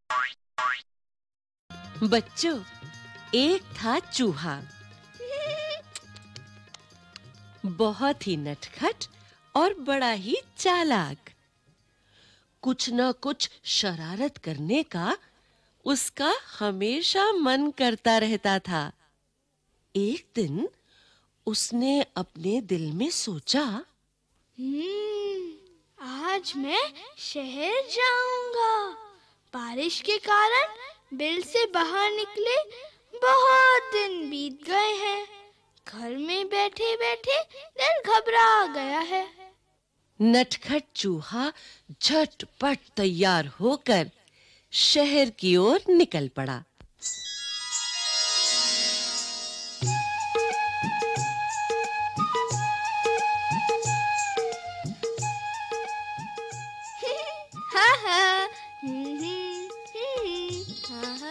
बच्चों, एक था चूहा, बहुत ही नटखट और बड़ा ही चालाक। कुछ न कुछ शरारत करने का उसका हमेशा मन करता रहता था। एक दिन उसने अपने दिल में सोचा, आज मैं शहर जाऊंगा। बारिश के कारण बिल से बाहर निकले बहुत दिन बीत गए हैं। घर में बैठे-बैठे दिल घबरा गया है। नटखट चूहा झटपट तैयार होकर शहर की ओर निकल पड़ा। हा हा हा हा।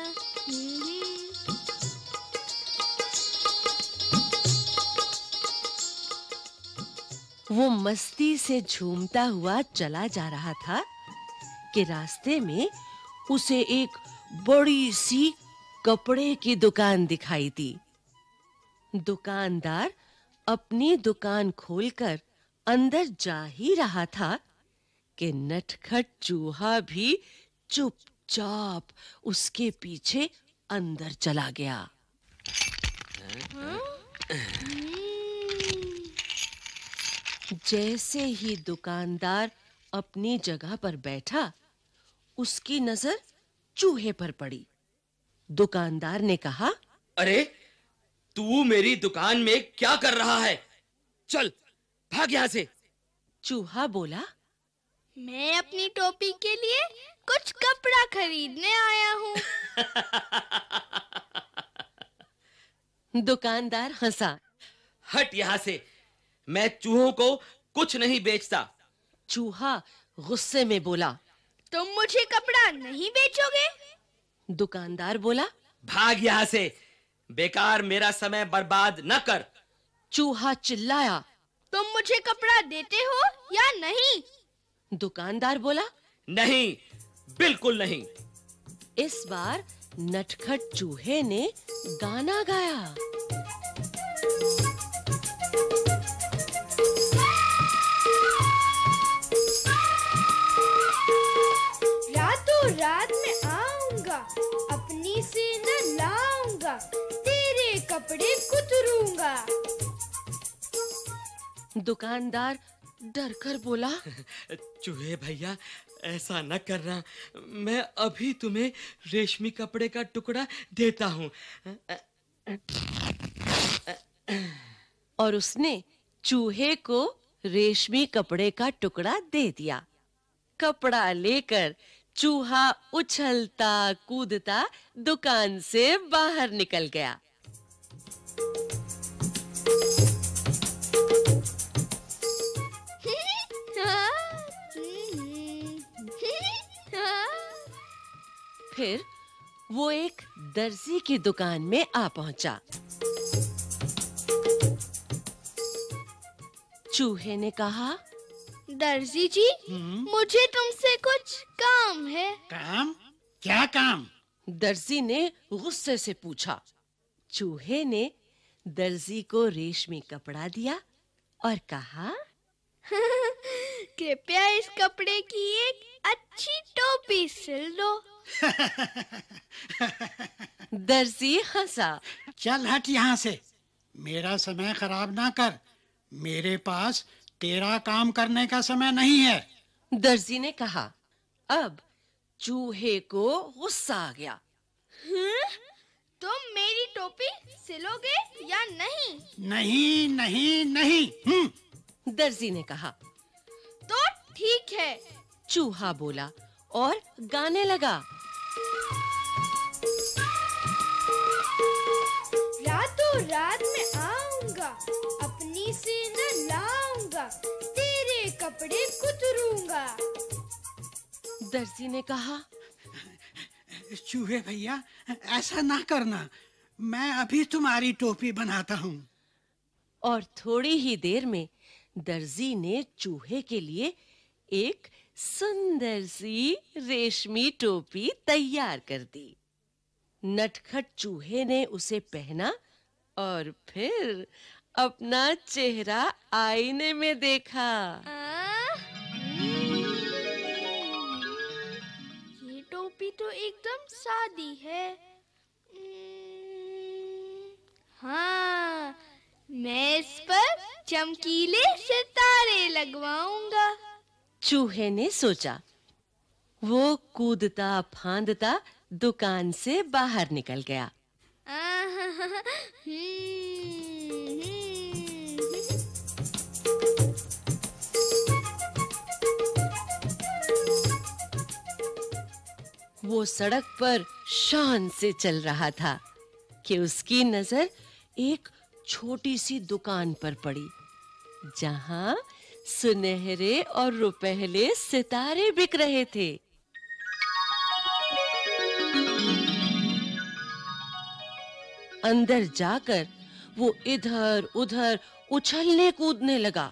वो मस्ती से झूमता हुआ चला जा रहा था कि रास्ते में उसे एक बड़ी सी कपड़े की दुकान दिखाई दी। दुकानदार अपनी दुकान खोलकर अंदर जा ही रहा था कि नटखट चूहा भी चुपचाप उसके पीछे अंदर चला गया। जैसे ही दुकानदार अपनी जगह पर बैठा, उसकी नजर चूहे पर पड़ी। दुकानदार ने कहा, अरे, तू मेरी दुकान में क्या कर रहा है? चल, भाग यहाँ से। चूहा बोला, मैं अपनी टोपी के लिए कुछ कपड़ा खरीदने आया हूँ। दुकानदार हंसा। हट यहाँ से, मैं चूहों को कुछ नहीं बेचता। चूहा गुस्से में बोला, तुम मुझे कपड़ा नहीं बेचोगे? दुकानदार बोला, भाग यहाँ से, बेकार मेरा समय बर्बाद न कर। चूहा चिल्लाया, तुम मुझे कपड़ा देते हो या नहीं? दुकानदार बोला, नहीं, बिल्कुल नहीं। इस बार नटखट चूहे ने गाना गाया। रातों रात में आऊंगा, अपनी से न लाऊंगा, तेरे कपड़े कुतरूंगा। दुकानदार डर कर बोला, चूहे भैया, ऐसा न करना। मैं अभी तुम्हें रेशमी कपड़े का टुकड़ा देता हूँ। और उसने चूहे को रेशमी कपड़े का टुकड़ा दे दिया। कपड़ा लेकर चूहा उछलता कूदता दुकान से बाहर निकल गया। फिर वो एक दर्जी की दुकान में आ पहुंचा। चूहे ने कहा, दर्जी जी, मुझे तुमसे कुछ काम है। काम? क्या काम? दर्जी ने गुस्से से पूछा। चूहे ने दर्जी को रेशमी कपड़ा दिया और कहा, कृपया इस कपड़े की एक अच्छी टोपी सिल दो। दर्जी हंसा। चल हट यहाँ से, मेरा समय खराब ना कर। मेरे पास तेरा काम करने का समय नहीं है। दर्जी ने कहा। अब चूहे को गुस्सा आ गया। तुम मेरी टोपी सिलोगे या नहीं? नहीं नहीं नहीं। दर्जी ने कहा। तो ठीक है, चूहा बोला और गाने लगा। रातों रात में आऊंगा, अपनी से न लाऊंगा, तेरे कपड़े कुतरूंगा। दर्जी ने कहा, चूहे भैया, ऐसा ना करना, मैं अभी तुम्हारी टोपी बनाता हूँ। और थोड़ी ही देर में दर्जी ने चूहे के लिए एक सुंदर सी रेशमी टोपी तैयार कर दी। नटखट चूहे ने उसे पहना और फिर अपना चेहरा आईने में देखा। ये टोपी तो एकदम सादी है। हाँ, मैं इस पर चमकीले सितारे लगवाऊंगा। चूहे ने सोचा। वो कूदता फांदता दुकान से बाहर निकल गया। वो सड़क पर शान से चल रहा था कि उसकी नजर एक छोटी सी दुकान पर पड़ी, जहां सुनहरे और रुपहले सितारे बिक रहे थे। अंदर जाकर वो इधर-उधर उछलने कूदने लगा।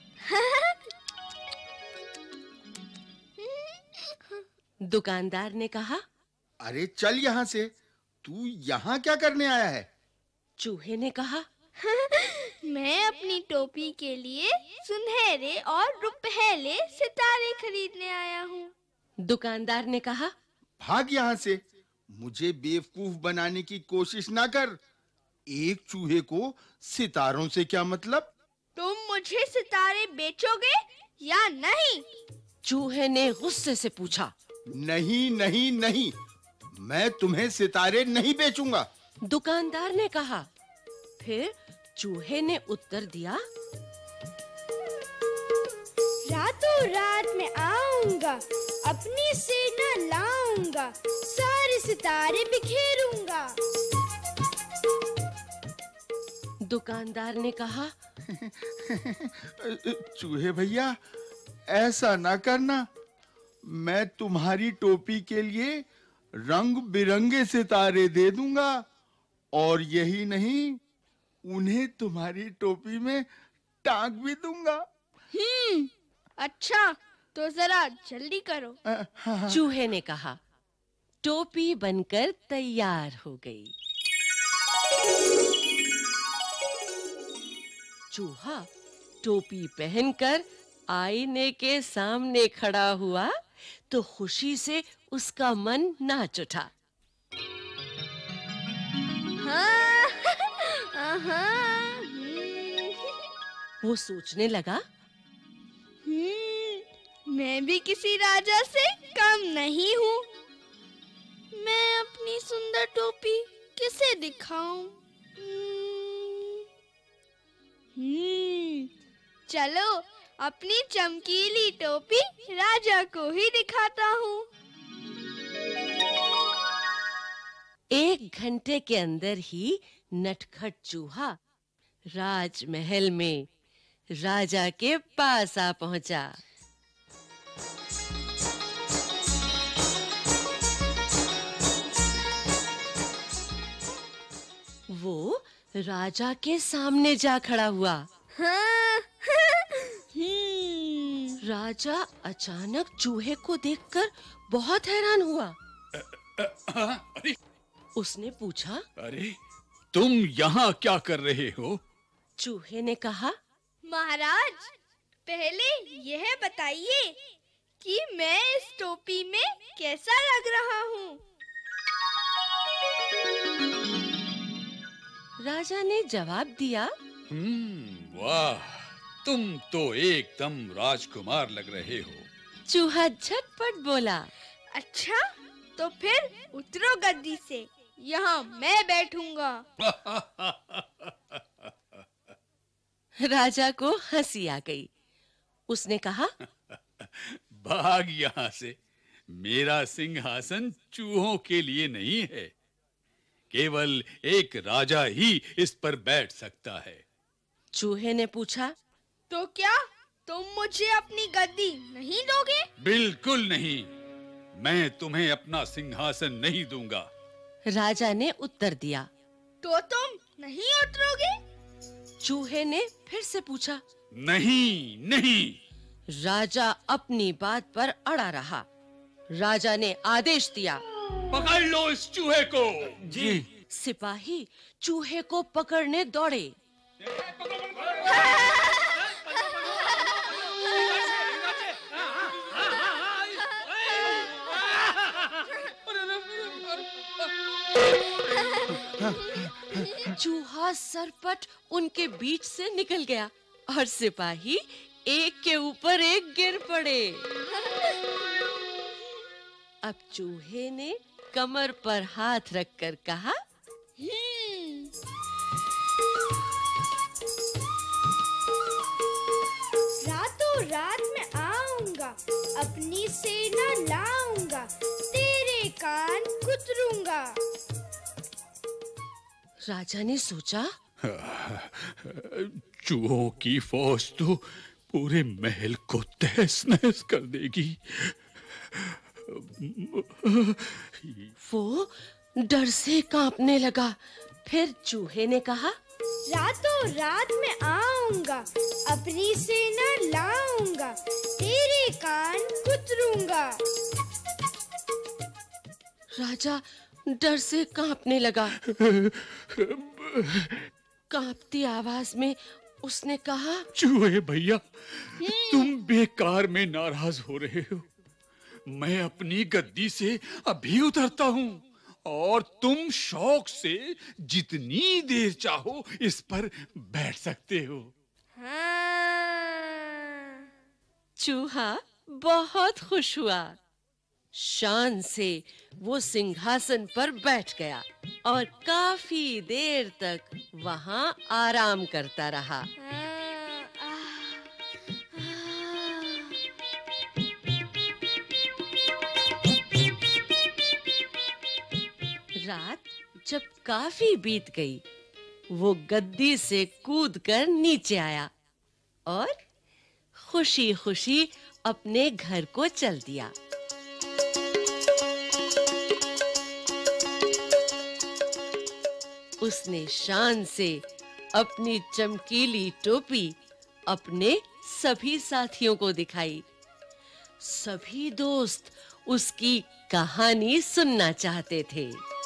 दुकानदार ने कहा, अरे चल यहाँ से, तू यहाँ क्या करने आया है? चूहे ने कहा, मैं अपनी टोपी के लिए सुनहरे और रुपहले सितारे खरीदने आया हूँ। दुकानदार ने कहा, भाग यहाँ से, मुझे बेवकूफ बनाने की कोशिश ना कर। एक चूहे को सितारों से क्या मतलब? तुम मुझे सितारे बेचोगे या नहीं? चूहे ने गुस्से से पूछा। नहीं नहीं नहीं, मैं तुम्हें सितारे नहीं बेचूंगा। दुकानदार ने कहा। फिर चूहे ने उत्तर दिया, रातों रात में आऊंगा, अपनी सेना लाऊंगा, सारे सितारे बिखेरूंगा। दुकानदार ने कहा, चूहे भैया, ऐसा ना करना। मैं तुम्हारी टोपी के लिए रंग बिरंगे सितारे दे दूंगा, और यही नहीं, उन्हें तुम्हारी टोपी में टांग भी दूंगा। अच्छा, तो जरा जल्दी करो। चूहे ने कहा। टोपी बनकर तैयार हो गई। चूहा टोपी पहनकर आईने के सामने खड़ा हुआ तो खुशी से उसका मन नाच उठा। वो सोचने लगा, मैं भी किसी राजा से कम नहीं हूँ। मैं अपनी सुंदर टोपी किसे दिखाऊं? चलो, अपनी चमकीली टोपी राजा को ही दिखाता हूँ। 1 घंटे के अंदर ही नटखट चूहा राजमहल में राजा के पास आ पहुंचा। वो राजा के सामने जा खड़ा हुआ। राजा अचानक चूहे को देखकर बहुत हैरान हुआ। अरे, उसने पूछा, अरे तुम यहाँ क्या कर रहे हो? चूहे ने कहा, महाराज, पहले यह बताइए कि मैं इस टोपी में कैसा लग रहा हूँ? राजा ने जवाब दिया, वाह, तुम तो एकदम राजकुमार लग रहे हो। चूहा झटपट बोला, अच्छा, तो फिर उतरो गद्दी से, यहाँ मैं बैठूंगा। राजा को हंसी आ गई। उसने कहा, भाग यहाँ से, मेरा सिंहासन चूहों के लिए नहीं है। केवल एक राजा ही इस पर बैठ सकता है। चूहे ने पूछा, तो क्या तुम मुझे अपनी गद्दी नहीं दोगे? बिल्कुल नहीं, मैं तुम्हें अपना सिंहासन नहीं दूंगा। राजा ने उत्तर दिया। तो तुम नहीं उतरोगे? चूहे ने फिर से पूछा। नहीं नहीं, राजा अपनी बात पर अड़ा रहा। राजा ने आदेश दिया, पकड़ लो इस चूहे को। जी। सिपाही चूहे को पकड़ने दौड़े। चूहा सरपट उनके बीच से निकल गया और सिपाही एक के ऊपर एक गिर पड़े। अब चूहे ने कमर पर हाथ रखकर कहा, रातों रात में आऊंगा, अपनी सेना लाऊंगा, तेरे कान कुतरूंगा। राजा ने सोचा, चूहों की फौज तो पूरे महल को तहस नहस कर देगी। वो डर से कांपने लगा। फिर चूहे ने कहा, रातों रात में आऊंगा, अपनी सेना लाऊंगा, तेरे कान कुतरूंगा। राजा डर से कांपने लगा। कांपती आवाज में उसने कहा, चूहे भैया, तुम बेकार में नाराज हो रहे हो। मैं अपनी गद्दी से अभी उतरता हूँ और तुम शौक से जितनी देर चाहो इस पर बैठ सकते हो। चूहा बहुत खुश हुआ। शान से वो सिंहासन पर बैठ गया और काफी देर तक वहां आराम करता रहा। रात जब काफी बीत गई, वो गद्दी से कूदकर नीचे आया और खुशी-खुशी अपने घर को चल दिया। उसने शान से अपनी चमकीली टोपी अपने सभी साथियों को दिखाई। सभी दोस्त उसकी कहानी सुनना चाहते थे।